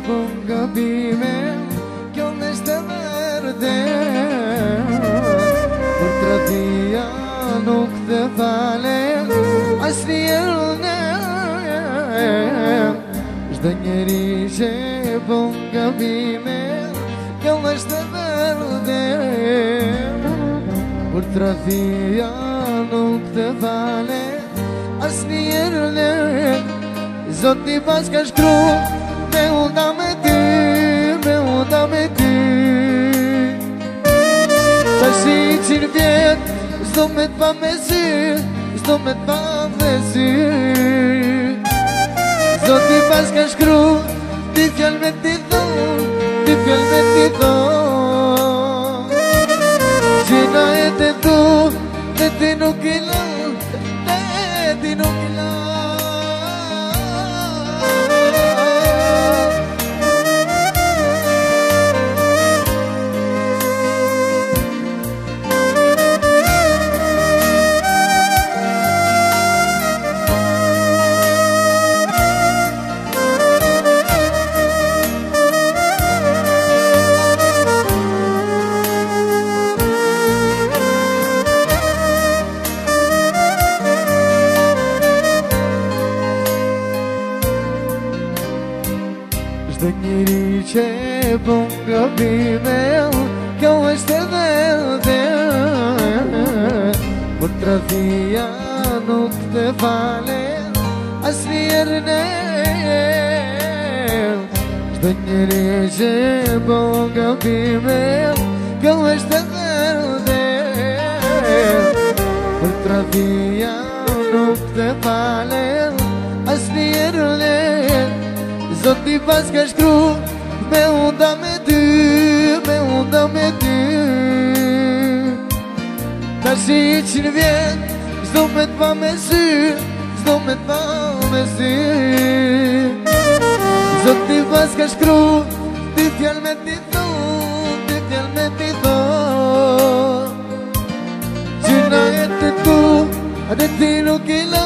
bën gabime, kjo m'është e vërtet. Për tradhia nuk të falen asnjëherë ne. Çdo njeri që bën gabime, kjo m'është e vërtet. Për tradhia nuk të falen asnjëherë ne. Zoti pas ka shkru me uda me ty, me uda me ty. Tash i 100 vjet, s'do me t'pa me sy, s'do me t'pa me sy. Zoti pas ka shkru, ti fjall me ti thon, ti fjall me ti thon. Gjena e të tu, dhe ti nuk i lan, dhe ti nuk i lan. Çdo njeri që bën gabime, kjo është e vërtet. Për tradhia nuk të falen asnjëherë ne. Çdo njeri që bën gabime, kjo është e vërtet. Për tradhia nuk të falen asnjëherë ne. Zoti pas ka shkru me uda me ty, me uda me ty. Tash i 100 vjet, s'do me t'pa me sy, s'do me t'pa me sy. Zoti pas ka shkru, ti fjall me ti thon, ti fjall me ti thon. Gjena e të tu, dhe ti nuk i lan.